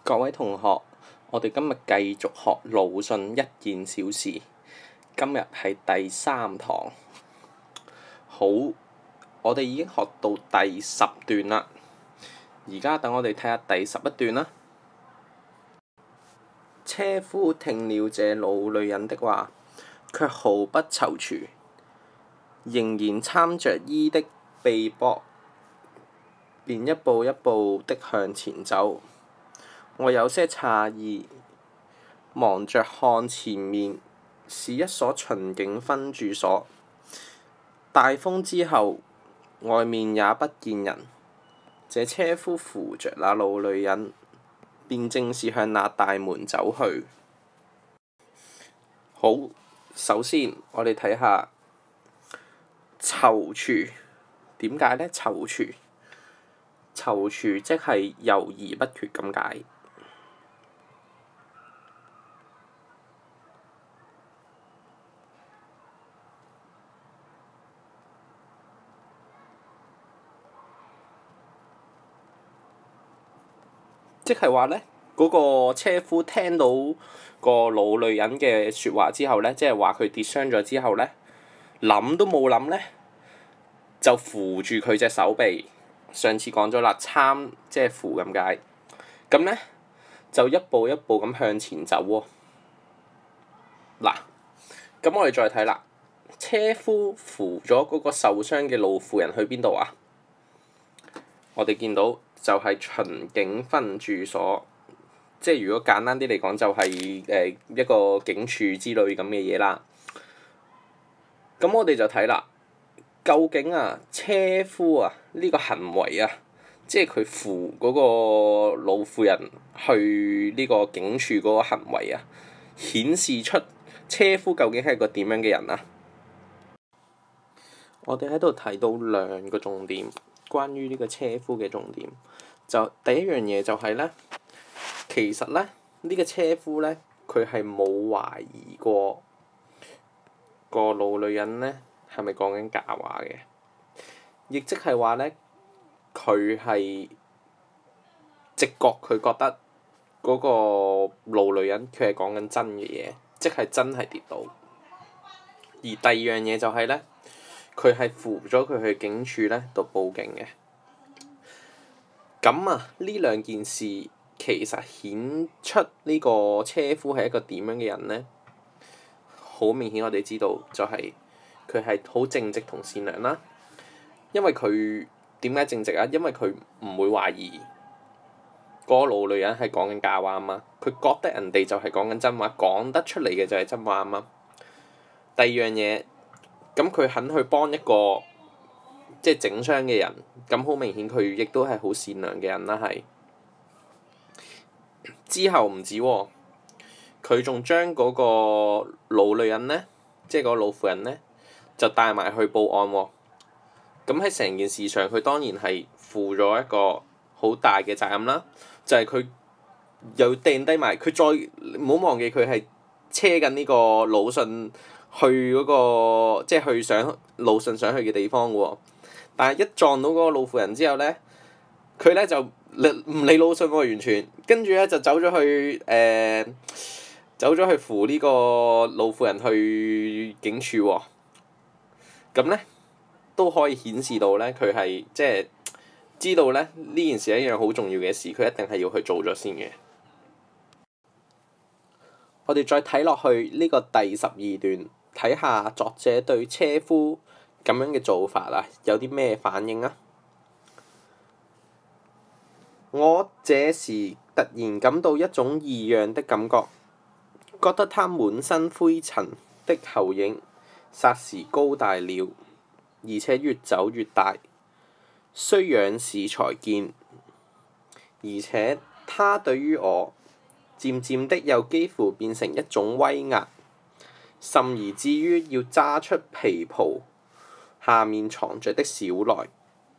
各位同學，我哋今日繼續學魯迅一件小事。今日係第3堂。好，我哋已經學到第10段啦。而家等我哋睇下第11段啦。車夫聽了這老女人的話，卻毫不躊躇，仍然攙着衣的臂膊，便一步一步的向前走。我有些詫異，忙着看前面是一所秦景芬住所。大風之後，外面也不見人。這車夫扶着那老女人，便正是向那大門走去。好，首先我哋睇下躊躇，點解呢？躊躇即係猶豫不決咁解。即係話呢，嗰個車夫聽到個老女人嘅説話之後呢，即係話佢跌傷咗之後呢，諗都冇諗呢，就扶住佢隻手臂。上次講咗啦，攙即係扶咁解。咁呢，就一步一步咁向前走喎。嗱，咁我哋再睇啦，車夫扶咗嗰個受傷嘅老婦人去邊度啊？我哋見到就係秦景芬住所，即係如果簡單啲嚟講，就係一個警署之類咁嘅嘢啦。咁我哋就睇啦，究竟啊車夫啊呢個行為啊，即係佢扶嗰個老婦人去呢個警署嗰個行為啊，顯示出車夫究竟係個點樣嘅人啊？我哋喺度提到2個重點，關於呢個車夫嘅重點。就第一樣嘢就係呢，其實呢，呢個車夫呢，佢係冇懷疑過個老女人呢係咪講緊假話嘅，亦即係話呢，佢係直覺佢覺得嗰個老女人佢係講緊真嘅嘢，即係真係跌倒。而第二樣嘢就係呢，佢係扶咗佢去警署呢度報警嘅。咁啊，呢2件事其實顯出呢個車夫係一個點樣嘅人呢？好明顯，我哋知道就係佢係好正直同善良啦。因為佢點解正直啊？因為佢唔會懷疑嗰個老女人係講緊假話啊嘛。佢覺得人哋就係講緊真話，講得出嚟嘅就係真話啊嘛。第二樣嘢，咁佢肯去幫一個即係整傷嘅人，咁好明顯佢亦都係好善良嘅人啦。係之後唔止喎，佢仲將嗰個老女人呢，即係嗰個老婦人呢，就帶埋去報案喎。咁喺成件事上，佢當然係負咗一個好大嘅責任啦。就係佢又掟低埋，佢再唔好忘記佢係車緊呢個魯迅去嗰個，即係去上魯迅想去嘅地方嘅喎。但係一撞到嗰個老婦人之後呢，佢呢就唔理魯迅喎，完全跟住呢就走咗去扶呢個老婦人去警署喎。咁呢都可以顯示到呢，佢係即係知道呢件事係一樣好重要嘅事，佢一定係要去做咗先嘅。我哋再睇落去呢個第12段，睇下作者對車夫咁樣嘅做法啊，有啲咩反應啊？我這時突然感到一種異樣的感覺，覺得他滿身灰塵的後影霎時高大了，而且越走越大，需仰視才見。而且他對於我漸漸的又幾乎變成一種威壓，甚而至於要揸出皮袍下面藏着的小來。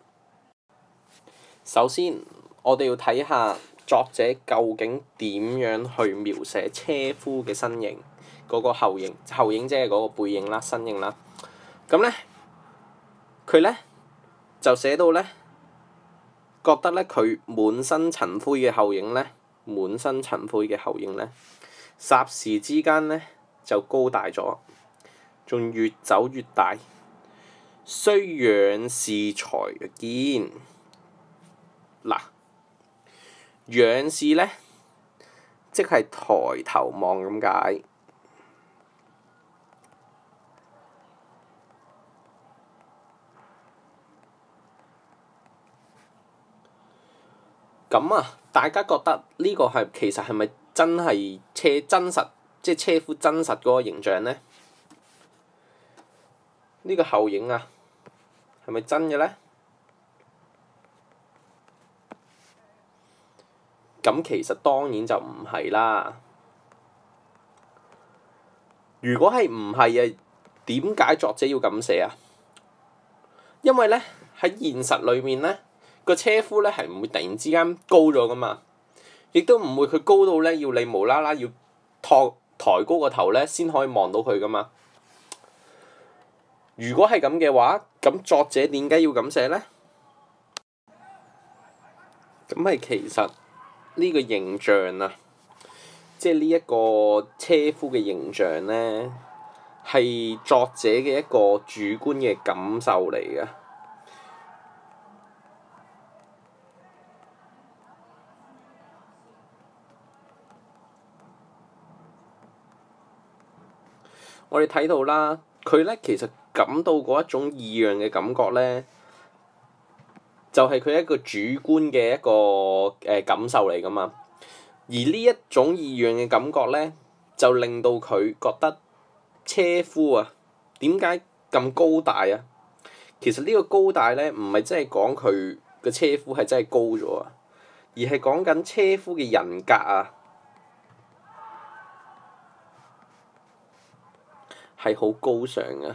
首先，我哋要睇下作者究竟點樣去描寫車夫嘅身形，嗰個後影即係嗰個背影啦、身影啦。咁呢，佢呢就寫到呢，覺得呢佢滿身塵灰嘅後影呢， 滿身塵灰嘅侯英呢，霎時之間呢，就高大咗，仲越走越大。雖仰視才見，嗱，仰視呢，即係抬頭望咁解。咁啊，大家覺得呢個其實係咪真係真實，即係車夫真實嗰個形象呢？呢個後影啊，係咪真嘅呢？咁其實當然就唔係啦。如果係唔係啊，點解作者要咁寫啊？因為呢，喺現實裏面呢，個車夫呢係唔會突然之間高咗噶嘛，亦都唔會佢高到呢要你無啦啦要抬高個頭呢先可以望到佢噶嘛。如果係咁嘅話，咁作者點解要咁寫呢？咁係其實呢個形象啊，即係呢一個車夫嘅形象呢，係作者嘅一個主觀嘅感受嚟嘅。我哋睇到啦，佢呢其實感到嗰一種異樣嘅感覺呢，就係佢一個主觀嘅一個感受嚟噶嘛。而呢一種異樣嘅感覺呢，就令到佢覺得車夫啊，點解咁高大啊？其實呢個高大呢，唔係真係講佢個車夫係真係高咗啊，而係講緊車夫嘅人格啊，係好高尚嘅。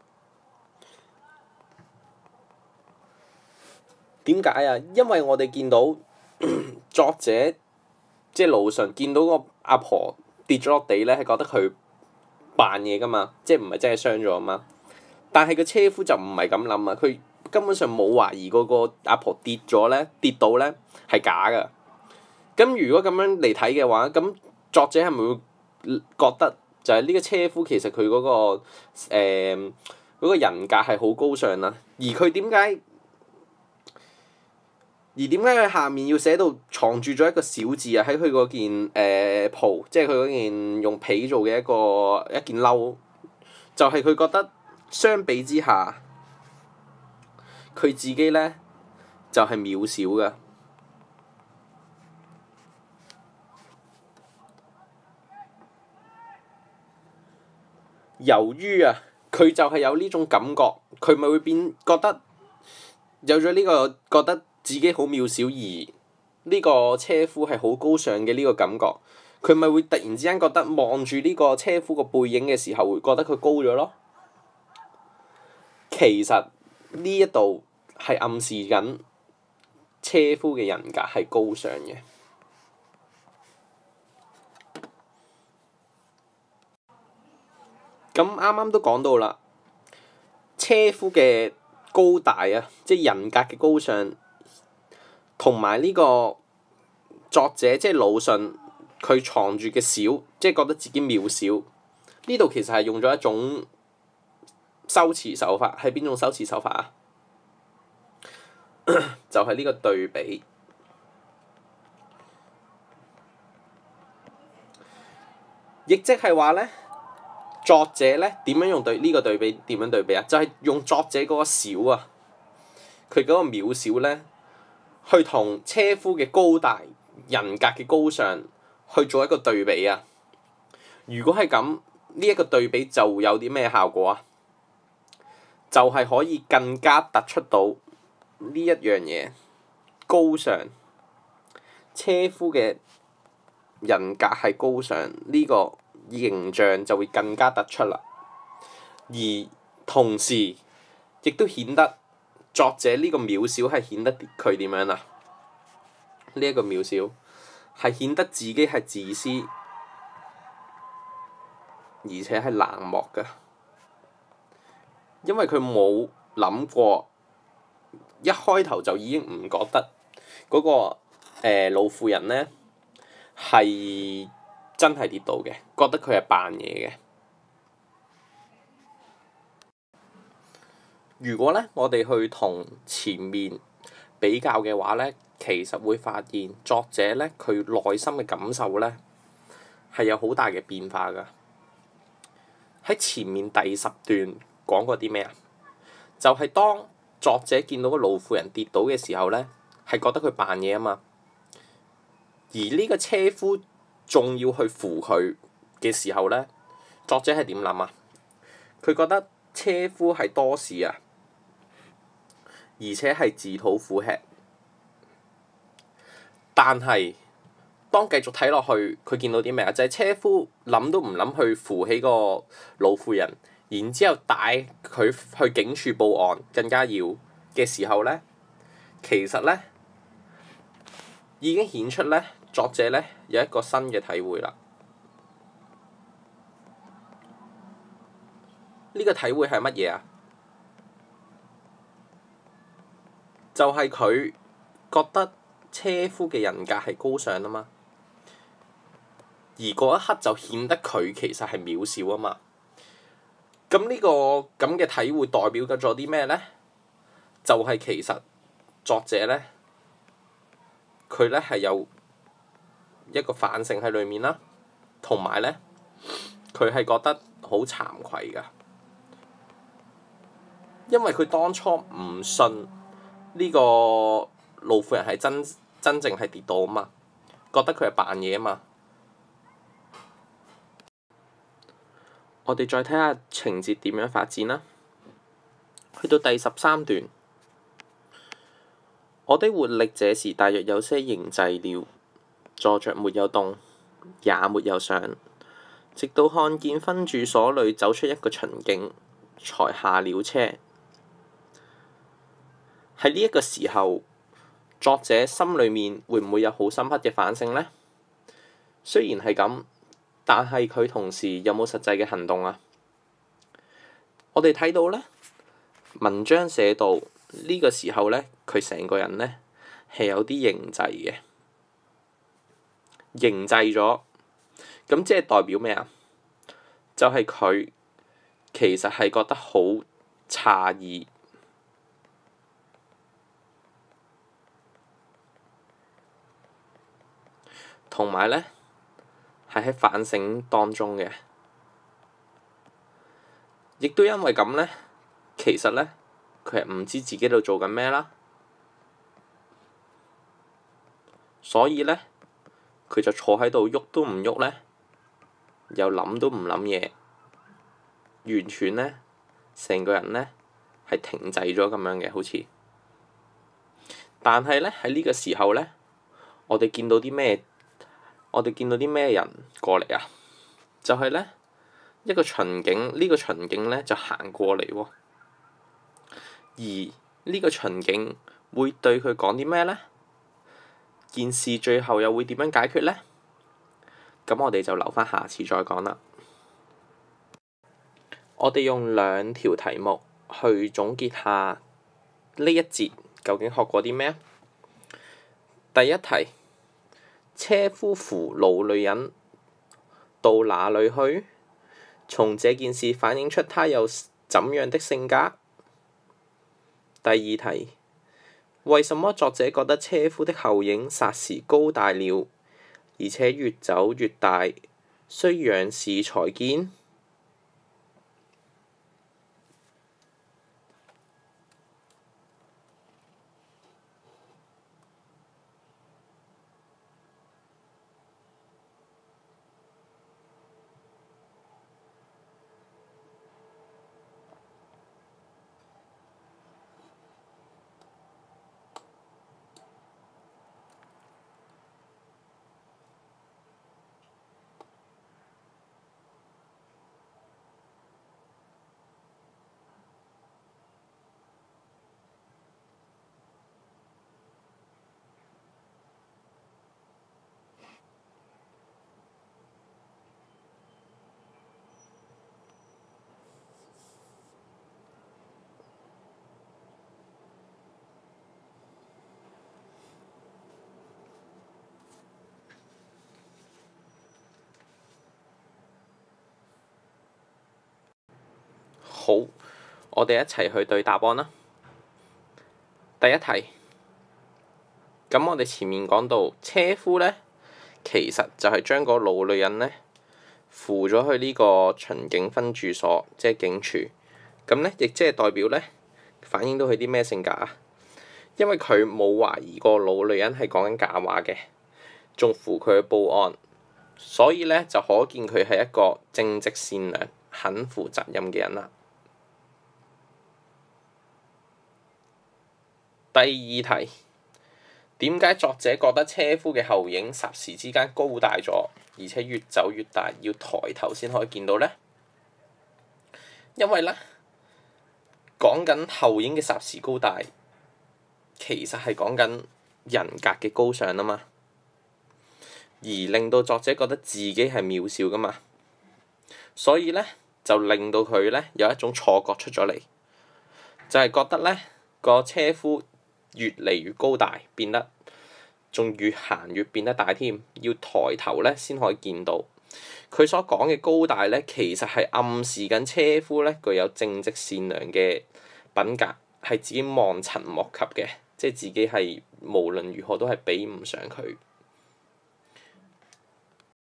點解啊？因為我哋見到作者即係魯迅見到個阿婆跌咗落地咧，係覺得佢扮嘢噶嘛，即係唔係真係傷咗啊嘛。但係個車夫就唔係咁諗啊，佢根本上冇懷疑嗰個阿婆跌到咧係假噶。咁如果咁樣嚟睇嘅話，咁作者係咪會覺得就係呢個車夫其實佢嗰個人格係好高尚啊？而佢點解佢下面要寫到藏住咗一個小字啊？喺佢嗰件袍，即係佢嗰件用皮做嘅一件褸，就係佢覺得相比之下，佢自己呢就係渺小嘅。由於啊，佢就係有呢種感覺，佢咪會覺得有咗呢個覺得自己好渺小，而呢個車夫係好高尚嘅呢個感覺，佢咪會突然之間覺得望住呢個車夫個背影嘅時候，會覺得佢高咗咯。其實呢一度係暗示緊車夫嘅人格係高尚嘅。咁啱啱都講到啦，車夫嘅高大啊，即係人格嘅高尚，同埋呢個作者即係魯迅，佢藏住嘅小，即係覺得自己渺小。呢度其實係用咗一種修辭手法，係邊種修辭手法啊？就係呢個對比，亦即係話呢。作者咧點樣用呢個對比？點樣對比啊？就係用作者嗰個小啊，佢嗰個渺小咧，去同車夫嘅高大、人格嘅高尚去做一個對比啊。如果係咁，呢一個對比就有啲咩效果啊？就係可以更加突出到呢一樣嘢高尚，車夫嘅人格係高尚呢個形象就會更加突出啦，而同時亦都顯得作者呢個渺小係顯得佢點樣啊？呢一個渺小係顯得自己係自私，而且係冷漠嘅，因為佢冇諗過，一開頭就已經唔覺得嗰個老婦人呢係真係跌到嘅，覺得佢係扮嘢嘅。如果咧我哋去同前面比較嘅話咧，其實會發現作者咧佢內心嘅感受咧係有好大嘅變化㗎。喺前面第10段講過啲咩啊？就係當作者見到個老婦人跌倒嘅時候咧，係覺得佢扮嘢啊嘛。而呢個車夫仲要去扶佢嘅時候咧，作者係點諗啊？佢覺得車夫係多事啊，而且係自討苦吃。但係當繼續睇落去，佢見到啲咩啊？就係車夫諗都唔諗去扶起個老婦人，然之後帶佢去警署報案，更加要嘅時候咧，其實咧已經顯出咧作者咧有一個新嘅體會啦。呢個體會係乜嘢啊？就係佢覺得車夫嘅人格係高尚啊嘛，而嗰一刻就顯得佢其實係渺小啊嘛。咁呢個咁嘅體會代表咗啲咩咧？就係其實作者咧，佢咧係有一個反省喺裏面啦，同埋咧佢係覺得好慚愧㗎，因為佢當初唔信呢個老婦人係真正係跌倒啊嘛，覺得佢係扮嘢啊嘛。我哋再睇下情節點樣發展啦。去到第13段，我的活力這時大約有些凝滯了，坐着沒有動，也沒有想，直到看見分駐所裏走出一個巡警，才下了車。喺呢一個時候，作者心裏面會唔會有好深刻嘅反省呢？雖然係咁，但係佢同時有冇實際嘅行動啊？我哋睇到咧，文章寫到呢個時候咧，佢成個人咧係有啲凝滯嘅，凝滯咗。咁即係代表咩啊？就係佢其實係覺得好詫異，同埋咧係喺反省當中嘅。亦都因為咁咧，其實咧佢係唔知自己度做緊咩啦，所以咧佢就坐喺度喐都唔喐咧，又諗都唔諗嘢，完全咧成個人咧係停滯咗咁樣嘅，好似。但係咧喺呢個時候咧，我哋見到啲咩？我哋見到啲咩人過嚟啊？就係咧一個巡警，呢個巡警咧就行過嚟喎。而呢個巡警會對佢講啲咩咧？件事最後又會點樣解決咧？咁我哋就留返下次再講啦。我哋用2條題目去總結下呢一節究竟學過啲咩？第一題，車夫扶老女人到哪裏去？從這件事反映出他有怎樣的性格？第二題，為什麼作者覺得車夫的後影霎時高大了，而且越走越大，需仰視才見？ 好，我哋一齊去對答案啦。第一題，咁我哋前面講到車夫咧，其實就係將個老女人咧扶咗去呢個巡警分駐所，即係警署。咁咧，亦即係代表咧，反映到佢啲咩性格啊？因為佢冇懷疑過老女人係講緊假話嘅，仲扶佢去報案，所以咧就可見佢係一個正直善良、肯負責任嘅人啦。第二題，點解作者覺得車夫嘅後影霎時之間高大咗，而且越走越大，要抬頭先可以見到呢？因為咧，講緊後影嘅霎時高大，其實係講緊人格嘅高尚啊嘛，而令到作者覺得自己係渺小噶嘛，所以咧就令到佢咧有一種錯覺出咗嚟，就係覺得咧個車夫越嚟越高大，變得仲越行越變得大添，要抬頭咧先可以見到。佢所講嘅高大咧，其實係暗示緊車夫咧具有正直善良嘅品格，係自己望塵莫及嘅，即係自己係無論如何都係比唔上佢。